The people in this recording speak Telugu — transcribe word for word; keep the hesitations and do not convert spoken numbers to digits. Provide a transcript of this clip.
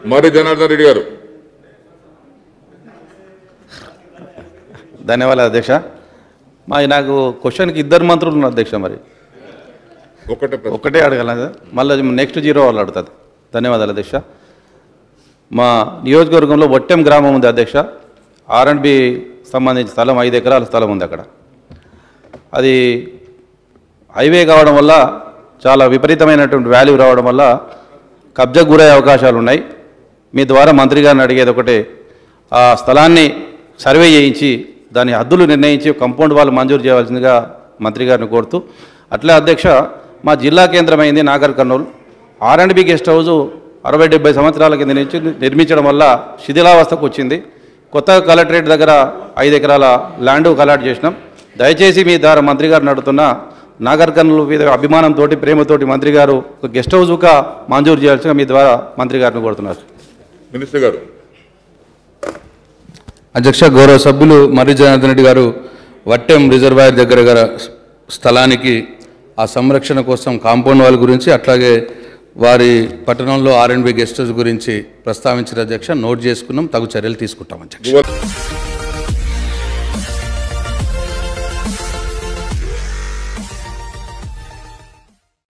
మరి జనార్దన్ రెడ్డి గారు. ధన్యవాదాలు అధ్యక్ష. మా నాకు క్వశ్చన్కి ఇద్దరు మంత్రులు ఉన్నారు అధ్యక్ష. మరి ఒకటే ఒకటే అడగాల, మళ్ళీ నెక్స్ట్ జీరో వాళ్ళు అడుగుతుంది. ధన్యవాదాలు అధ్యక్ష. మా నియోజకవర్గంలో వట్టెం గ్రామం ఉంది అధ్యక్ష. ఆర్ అండ్ బి సంబంధించిన స్థలం ఐదు ఎకరాల స్థలం ఉంది అక్కడ. అది హైవే కావడం వల్ల చాలా విపరీతమైనటువంటి వాల్యూ రావడం వల్ల కబ్జాకు గురయ్యే అవకాశాలు ఉన్నాయి. మీ ద్వారా మంత్రి గారిని అడిగేది ఒకటే, ఆ స్థలాన్ని సర్వే చేయించి దాని హద్దులు నిర్ణయించి కంపౌండ్ వాళ్ళు మంజూరు చేయవలసిందిగా మంత్రి గారిని కోరుతూ, అట్లే అధ్యక్ష మా జిల్లా కేంద్రమైంది Nagar Kurnool. R and B guest house అరవై డెబ్బై సంవత్సరాల కింద నుంచి నిర్మించడం వల్ల శిథిలావస్థకు వచ్చింది. కొత్తగా కలెక్టరేట్ దగ్గర ఐదు ఎకరాల ల్యాండ్ అలాట్ చేసినాం. దయచేసి మీ ద్వారా మంత్రి గారిని అడుగుతున్న నాగర్ కర్నూలు మీద అభిమానంతో ప్రేమతోటి మంత్రి గారు ఒక గెస్ట్ హౌస్గా మంజూరు చేయాల్సిందిగా మీ ద్వారా మంత్రి గారిని కోరుతున్నారు. మినిస్టర్ గారు. అధ్యక్ష, గౌరవ సభ్యులు మర్రి జనార్దన్ రెడ్డి గారు వట్టెం రిజర్వాయర్ దగ్గర గల స్థలానికి ఆ సంరక్షణ కోసం కాంపౌండ్ వాల్ గురించి, అట్లాగే వారి పట్టణంలో R and B guest house గురించి ప్రస్తావించిన అధ్యక్ష. నోట్ చేసుకున్నాం, తగు చర్యలు తీసుకుంటాం అధ్యక్ష.